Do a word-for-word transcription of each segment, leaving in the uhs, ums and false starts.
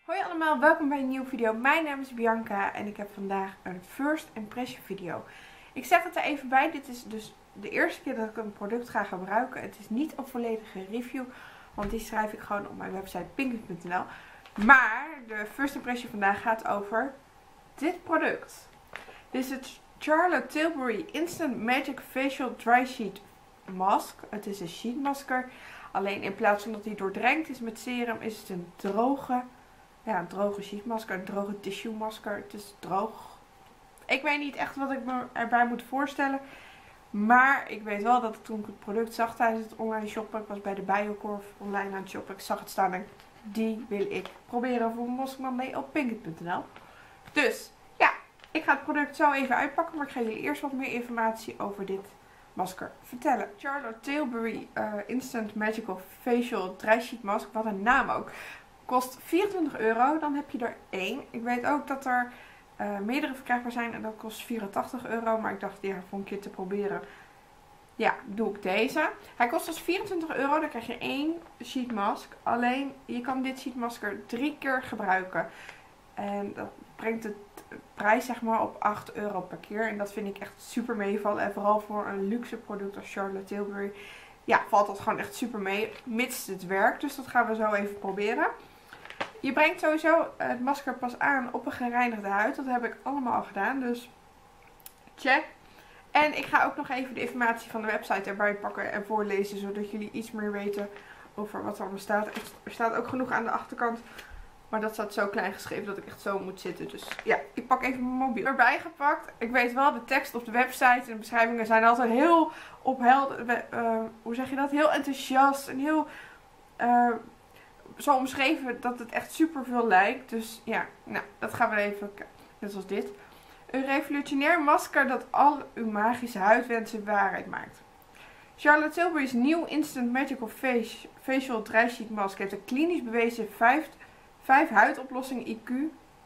Hoi allemaal, welkom bij een nieuwe video. Mijn naam is Bianca en ik heb vandaag een first impression video. Ik zeg het er even bij, dit is dus de eerste keer dat ik een product ga gebruiken. Het is niet een volledige review, want die schrijf ik gewoon op mijn website pinkit punt n l. Maar de first impression vandaag gaat over dit product. Dit is het Charlotte Tilbury Instant Magic Facial Dry Sheet Mask. Het is een sheet masker. Alleen in plaats van dat hij doordrenkt is met serum, is het een droge, ja, een droge sheetmasker, een droge tissue masker. Het is droog. Ik weet niet echt wat ik me erbij moet voorstellen. Maar ik weet wel dat toen ik het product zag tijdens het online shoppen, ik was bij de Bijenkorf online aan het shoppen, ik zag het staan en die wil ik proberen voor Moskman mee op pinkit punt n l. Dus ja, ik ga het product zo even uitpakken, maar ik ga jullie eerst wat meer informatie over dit masker vertellen. Charlotte Tilbury uh, Instant Magical Facial Dry Sheet Mask, wat een naam ook, kost vierentwintig euro. Dan heb je er één. Ik weet ook dat er uh, meerdere verkrijgbaar zijn en dat kost vierentachtig euro. Maar ik dacht, ja, voor een keer te proberen, ja, doe ik deze. Hij kost dus vierentwintig euro. Dan krijg je één sheet mask. Alleen, je kan dit sheet masker drie keer gebruiken. En dat brengt de prijs zeg maar op acht euro per keer. En dat vind ik echt super meevallen. En vooral voor een luxe product als Charlotte Tilbury, ja, valt dat gewoon echt super mee. Mits het werkt. Dus dat gaan we zo even proberen. Je brengt sowieso het masker pas aan op een gereinigde huid. Dat heb ik allemaal al gedaan. Dus check. En ik ga ook nog even de informatie van de website erbij pakken en voorlezen. Zodat jullie iets meer weten over wat er allemaal staat. Er staat ook genoeg aan de achterkant. Maar dat staat zo klein geschreven dat ik echt zo moet zitten. Dus ja, ik pak even mijn mobiel erbij gepakt. Ik weet wel, de tekst op de website en de beschrijvingen zijn altijd heel ophelderend. Uh, hoe zeg je dat? Heel enthousiast en heel uh, zo omschreven dat het echt super veel lijkt. Dus ja, nou, dat gaan we even kijken. Net zoals dit. Een revolutionair masker dat al uw magische huidwensen waarheid maakt. Charlotte Tilbury's nieuw Instant Magical Face, Facial Dry Sheet Mask heeft een klinisch bewezen vijf vijf huidoplossing I Q.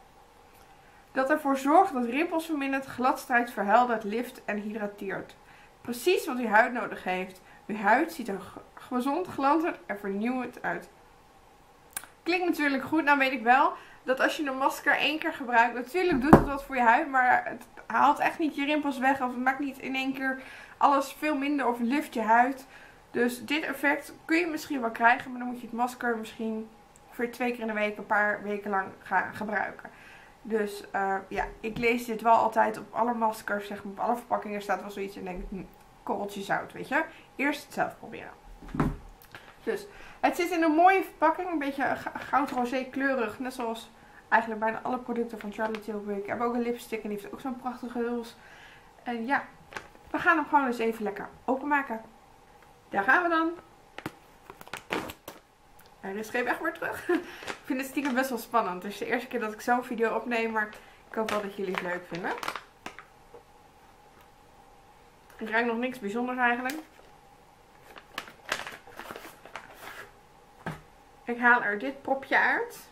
Dat ervoor zorgt dat rimpels vermindert, gladstrijdt, verheldert, lift en hydrateert. Precies wat uw huid nodig heeft. Uw huid ziet er gezond, glanzend en vernieuwend uit. Klinkt natuurlijk goed. Nou weet ik wel dat als je een masker één keer gebruikt, natuurlijk doet het wat voor je huid, maar het haalt echt niet je rimpels weg of het maakt niet in één keer alles veel minder of lift je huid. Dus dit effect kun je misschien wel krijgen, maar dan moet je het masker misschien voor twee keer in de week een paar weken lang gaan gebruiken. Dus uh, ja, ik lees dit wel altijd op alle maskers, zeg maar, op alle verpakkingen staat wel zoiets en denk ik, hm, korreltje zout, weet je. Eerst het zelf proberen. Dus, het zit in een mooie verpakking, een beetje goud-rosé kleurig, net zoals eigenlijk bijna alle producten van Charlotte Tilbury. Ik heb ook een lipstick en die heeft ook zo'n prachtige huls. En ja, we gaan hem gewoon eens even lekker openmaken. Daar gaan we dan. Er is geen weg meer terug. Ik vind het stiekem best wel spannend. Het is de eerste keer dat ik zo'n video opneem, maar ik hoop wel dat jullie het leuk vinden. Ik ruik nog niks bijzonders eigenlijk. Ik haal er dit propje uit.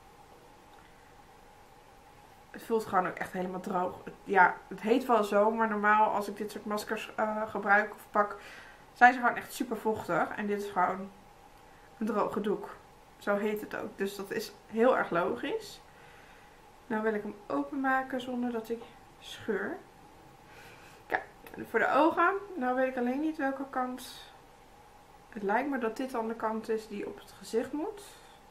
Het voelt gewoon ook echt helemaal droog. Ja, het heet wel zo, maar normaal als ik dit soort maskers uh, gebruik of pak, zijn ze gewoon echt super vochtig. En dit is gewoon een droge doek. Zo heet het ook. Dus dat is heel erg logisch. Nou wil ik hem openmaken zonder dat ik scheur. Kijk, voor de ogen. Nou weet ik alleen niet welke kant. Het lijkt me dat dit dan de kant is die op het gezicht moet.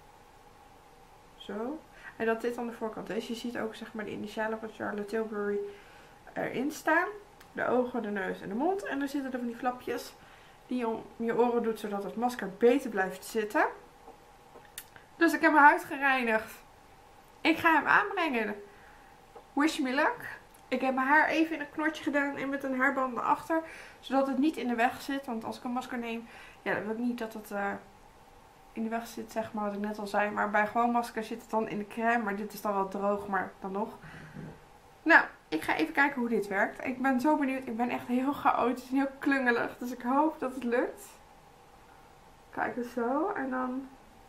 Zo. En dat dit aan de voorkant is. Je ziet ook zeg maar de initialen van Charlotte Tilbury erin staan. De ogen, de neus en de mond. En dan zitten er van die flapjes die je om je oren doet, zodat het masker beter blijft zitten. Dus ik heb mijn huid gereinigd. Ik ga hem aanbrengen. Wish me luck. Ik heb mijn haar even in een knotje gedaan en met een haarband naar achter, zodat het niet in de weg zit. Want als ik een masker neem, ja, dan wil ik niet dat het uh, in de weg zit, zeg maar, wat ik net al zei. Maar bij gewoon masker zit het dan in de crème, maar dit is dan wel droog, maar dan nog. Nou, ik ga even kijken hoe dit werkt. Ik ben zo benieuwd. Ik ben echt heel chaotisch en heel klungelig. Dus ik hoop dat het lukt. Kijk eens zo. En dan...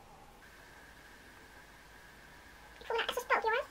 Ik voel me echt zo spook, jongens.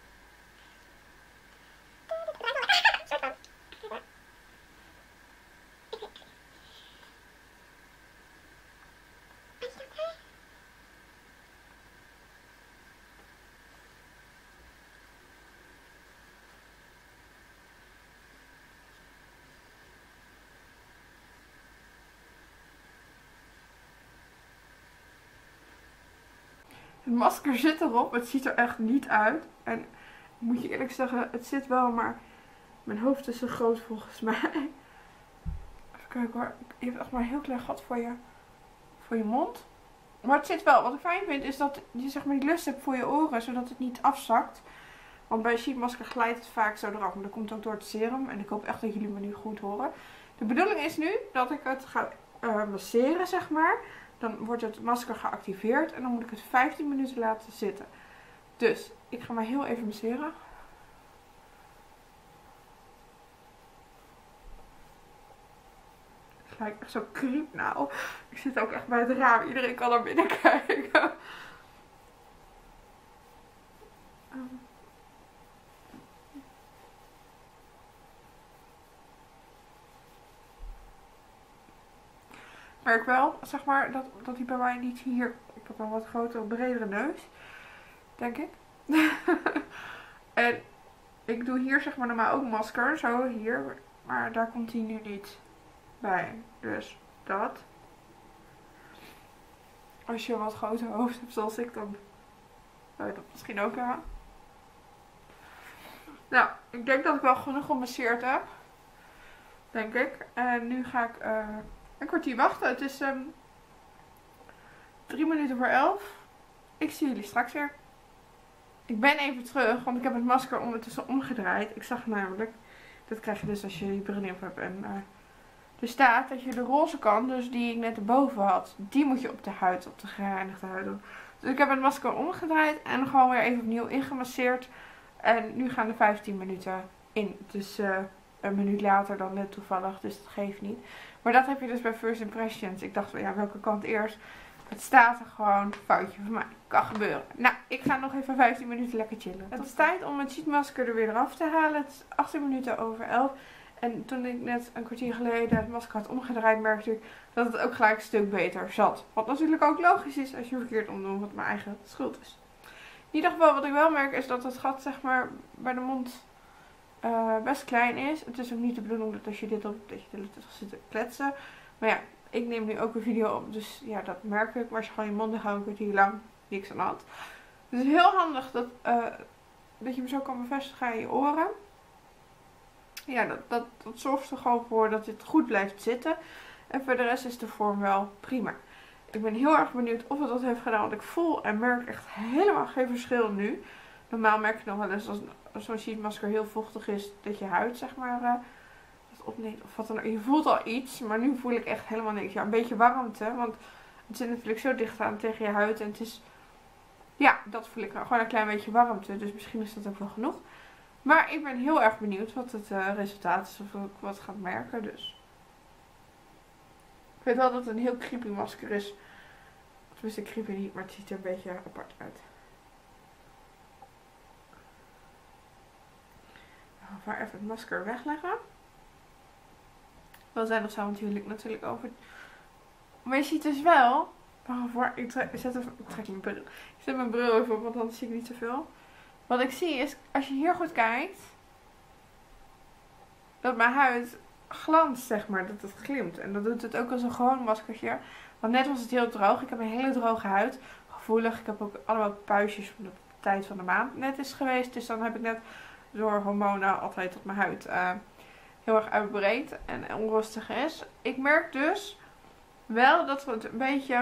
Het masker zit erop. Het ziet er echt niet uit. En ik moet je eerlijk zeggen, het zit wel, maar mijn hoofd is te groot volgens mij. Even kijken hoor. Je hebt echt maar een heel klein gat voor je, voor je mond. Maar het zit wel. Wat ik fijn vind is dat je zeg maar die lust hebt voor je oren, zodat het niet afzakt. Want bij een sheetmasker glijdt het vaak zo eraf. Maar dat komt ook door het serum. En ik hoop echt dat jullie me nu goed horen. De bedoeling is nu dat ik het ga uh, masseren, zeg maar. Dan wordt het masker geactiveerd. En dan moet ik het vijftien minuten laten zitten. Dus ik ga maar heel even masseren. Het lijkt echt zo kriep nou. Ik zit ook echt bij het raam. Iedereen kan naar binnen kijken. Um. Ik merk wel, zeg maar, dat, dat hij bij mij niet hier... Ik heb een wat grotere, bredere neus. Denk ik. En ik doe hier zeg maar normaal ook masker. Zo, hier. Maar daar komt hij nu niet bij. Dus dat. Als je een wat groter hoofd hebt zoals ik, dan zou je dat misschien ook hebben. Nou, ik denk dat ik wel genoeg gemasseerd heb. Denk ik. En nu ga ik uh, een kwartier wachten. Het is um, drie minuten voor elf. Ik zie jullie straks weer. Ik ben even terug, want ik heb het masker ondertussen omgedraaid. Ik zag namelijk, dat krijg je dus als je die bril op hebt. En uh, er staat dat je de roze kant, dus die ik net erboven had, die moet je op de huid, op de gereinigde huid doen. Dus ik heb het masker omgedraaid en gewoon weer even opnieuw ingemasseerd. En nu gaan de vijftien minuten in. Dus uh, een minuut later dan net toevallig, dus dat geeft niet. Maar dat heb je dus bij First Impressions. Ik dacht, ja, welke kant eerst? Het staat er gewoon, foutje van mij. Kan gebeuren. Nou, ik ga nog even vijftien minuten lekker chillen. Het is tijd om het sheetmasker er weer eraf te halen. Het is achttien minuten over elf. En toen ik net een kwartier geleden het masker had omgedraaid, merkte ik dat het ook gelijk een stuk beter zat. Wat natuurlijk ook logisch is als je verkeerd omdoet, wat mijn eigen schuld is. In ieder geval, wat ik wel merk is dat het gat zeg maar bij de mond uh, best klein is. Het is ook niet de bedoeling dat als je dit op, dat je er zit te kletsen. Maar ja, ik neem nu ook een video op, dus ja, dat merk ik. Maar als je gewoon je mond houdt, een kwartier lang, niks aan de hand. Het is heel handig dat, uh, dat je hem zo kan bevestigen aan je oren. Ja, dat, dat, dat zorgt er gewoon voor dat het goed blijft zitten. En voor de rest is de vorm wel prima. Ik ben heel erg benieuwd of het dat heeft gedaan, want ik voel en merk echt helemaal geen verschil nu. Normaal merk je nog wel eens als, als zo'n sheetmasker heel vochtig is, dat je huid zeg maar... Uh, opneemt of wat dan ook. Je voelt al iets, maar nu voel ik echt helemaal niks. Ja, een beetje warmte, want het zit natuurlijk zo dicht aan tegen je huid en het is, ja, dat voel ik nou. Gewoon een klein beetje warmte, dus misschien is dat ook wel genoeg. Maar ik ben heel erg benieuwd wat het uh, resultaat is of ik wat ga merken, dus. Ik weet wel dat het een heel creepy masker is. Tenminste, creepy niet, maar het ziet er een beetje apart uit. Nou, maar even het masker wegleggen. We zijn nog zo natuurlijk, natuurlijk over. Maar je ziet dus wel. Voor, ik, trek, ik, zet even, ik trek mijn bril. Ik zet mijn bril even op, want dan zie ik niet zoveel. Wat ik zie is, als je hier goed kijkt, dat mijn huid glanst, zeg maar. Dat het glimt. En dat doet het ook als een gewoon maskertje. Want net was het heel droog. Ik heb een hele droge huid. Gevoelig. Ik heb ook allemaal puistjes omdat de tijd van de maand net is geweest. Dus dan heb ik net door hormonen altijd tot mijn huid... Uh, heel erg uitbreekt en onrustig is. Ik merk dus wel dat het een beetje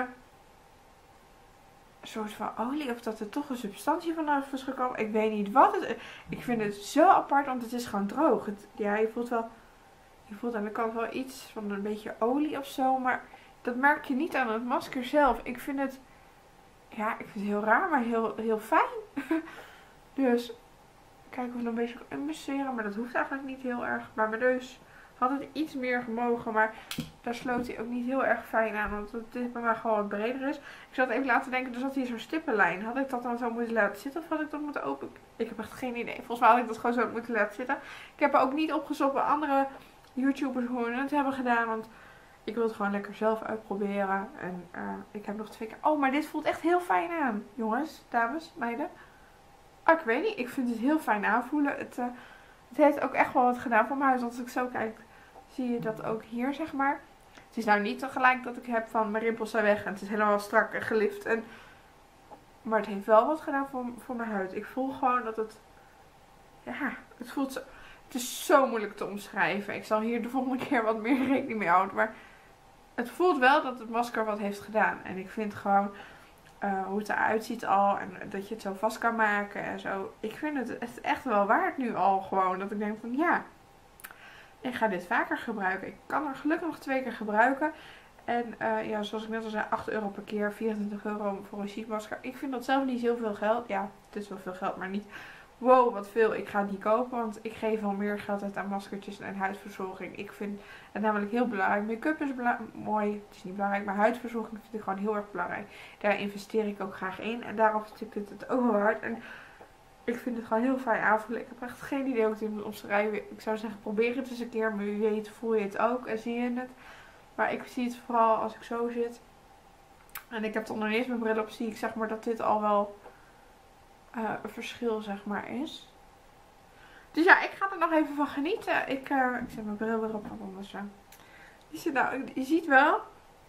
een soort van olie, of dat er toch een substantie vanaf is gekomen. Ik weet niet wat het is. Ik vind het zo apart, want het is gewoon droog. Het, ja, je voelt wel, je voelt aan de kant wel iets van een beetje olie of zo, maar dat merk je niet aan het masker zelf. Ik vind het, ja, ik vind het heel raar, maar heel, heel fijn. Dus kijken of we nog een beetje kunnen masseren. Maar dat hoeft eigenlijk niet heel erg. Maar mijn neus had het iets meer gemogen. Maar daar sloot hij ook niet heel erg fijn aan. Want het is bij mij gewoon wat breder is. Ik zat even laten denken. Er zat hier zo'n stippenlijn. Had ik dat dan zo moeten laten zitten? Of had ik dat moeten openen? Ik heb echt geen idee. Volgens mij had ik dat gewoon zo moeten laten zitten. Ik heb er ook niet opgezocht bij andere YouTubers hoe het hebben gedaan. Want ik wil het gewoon lekker zelf uitproberen. En uh, ik heb nog twee keer... Oh, maar dit voelt echt heel fijn aan. Jongens, dames, meiden. Ah, ik weet niet. Ik vind het heel fijn aanvoelen. Het, uh, het heeft ook echt wel wat gedaan voor mijn huid. Als ik zo kijk, zie je dat ook hier, zeg maar. Het is nou niet tegelijk dat ik heb van mijn rimpels zijn weg. En het is helemaal strak en gelift. En Maar het heeft wel wat gedaan voor, voor mijn huid. Ik voel gewoon dat het... Ja, het voelt zo... Het is zo moeilijk te omschrijven. Ik zal hier de volgende keer wat meer rekening mee houden. Maar het voelt wel dat het masker wat heeft gedaan. En ik vind gewoon uh, hoe het eruit ziet al. En dat je het zo vast kan maken en zo. Ik vind het, het echt wel waard nu al gewoon. Dat ik denk van ja, ik ga dit vaker gebruiken. Ik kan er gelukkig nog twee keer gebruiken. En uh, ja, zoals ik net al zei, acht euro per keer, vierentwintig euro voor een sheetmasker. Ik vind dat zelf niet zoveel geld. Ja, het is wel veel geld, maar niet wow, wat veel. Ik ga het niet kopen, want ik geef al meer geld uit aan maskertjes en huidverzorging. Ik vind het namelijk heel belangrijk. Make-up is mooi, het is niet belangrijk, maar huidverzorging vind ik gewoon heel erg belangrijk. Daar investeer ik ook graag in en daarom vind ik het ook wel waard. En ik vind het gewoon heel fijn aanvoelen. Ik heb echt geen idee hoe ik het moet omschrijven. Ik zou zeggen, probeer het eens een keer, maar wie weet voel je het ook en zie je het. Maar ik zie het vooral als ik zo zit. En ik heb dan nog niet eens mijn bril op, zie ik zeg maar dat dit al wel uh, een verschil zeg maar is. Dus ja, ik ga er nog even van genieten. Ik, uh, ik zet mijn bril weer op, want anders uh, je, ziet nou, je ziet wel.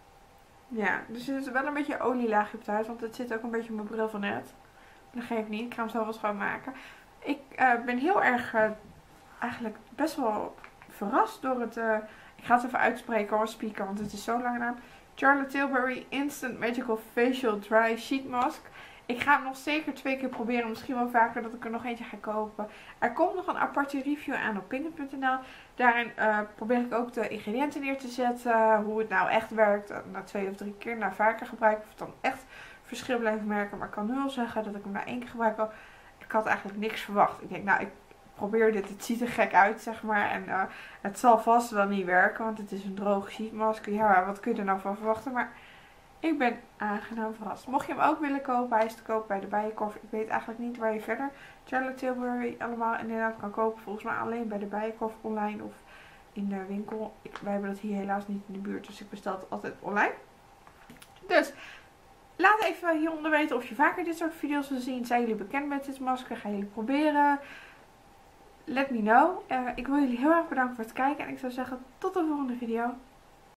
Ja, er zit wel een beetje olielaagje op de huid, want het zit ook een beetje op mijn bril van net. Dat geeft niet, ik ga hem zo wel schoonmaken. Ik uh, ben heel erg, uh, eigenlijk best wel verrast door het... Uh, Ik ga het even uitspreken hoor, speaker, want het is zo'n lange naam. Charlotte Tilbury Instant Magical Facial Dry Sheet Mask. Ik ga hem nog zeker twee keer proberen. Misschien wel vaker dat ik er nog eentje ga kopen. Er komt nog een aparte review aan op pinkett punt n l. Daarin uh, probeer ik ook de ingrediënten neer te zetten. Hoe het nou echt werkt. Na twee of drie keer, na vaker gebruiken. Of het dan echt verschil blijft merken. Maar ik kan nu al zeggen dat ik hem na één keer gebruik. Al, ik had eigenlijk niks verwacht. Ik denk nou, ik probeer dit. Het ziet er gek uit, zeg maar. En uh, het zal vast wel niet werken, want het is een droge sheetmasker. Ja, wat kun je er nou van verwachten? Maar ik ben aangenaam verrast. Mocht je hem ook willen kopen, hij is te koop bij de Bijenkorf. Ik weet eigenlijk niet waar je verder Charlotte Tilbury allemaal in Nederland kan kopen. Volgens mij alleen bij de Bijenkorf online of in de winkel. Ik, wij hebben dat hier helaas niet in de buurt, dus ik bestel het altijd online. Dus laat even hieronder weten of je vaker dit soort video's wil zien. Zijn jullie bekend met dit masker? Gaan jullie proberen? Let me know. Uh, ik wil jullie heel erg bedanken voor het kijken. En ik zou zeggen tot de volgende video.